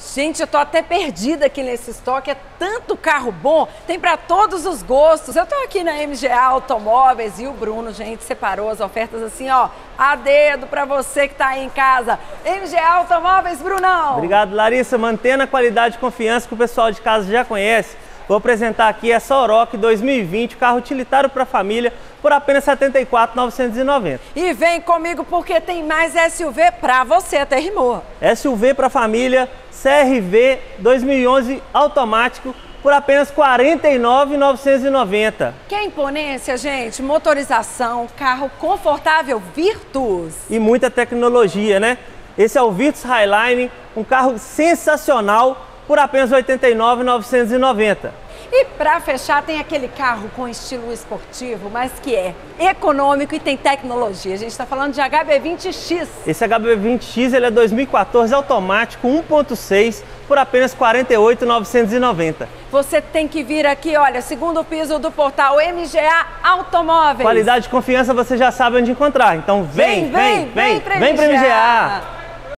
Gente, eu tô até perdida aqui nesse estoque, é tanto carro bom, tem para todos os gostos. Eu tô aqui na MGA Automóveis e o Bruno, gente, separou as ofertas assim, ó, a dedo para você que tá aí em casa. MGA Automóveis, Brunão! Obrigado, Larissa. Mantendo a qualidade e confiança que o pessoal de casa já conhece, vou apresentar aqui essa Oroch 2020, carro utilitário para família, por apenas R$ 74.990. E vem comigo porque tem mais SUV para você, até rimou. SUV para família, CR-V 2011 automático, por apenas R$ 49.990. Que imponência, gente! Motorização, carro confortável, Virtus. E muita tecnologia, né? Esse é o Virtus Highline, um carro sensacional, por apenas R$ 89.990. E para fechar, tem aquele carro com estilo esportivo, mas que é econômico e tem tecnologia. A gente está falando de HB20X. Esse HB20X ele é 2014 automático 1.6 por apenas R$ 48.990. Você tem que vir aqui, olha, segundo piso do portal MGA Automóveis. Qualidade e confiança você já sabe onde encontrar. Então vem para MGA.